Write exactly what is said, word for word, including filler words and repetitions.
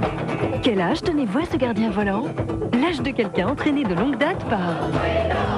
Quel âge donnez-vous à ce gardien volant? L'âge de quelqu'un entraîné de longue date par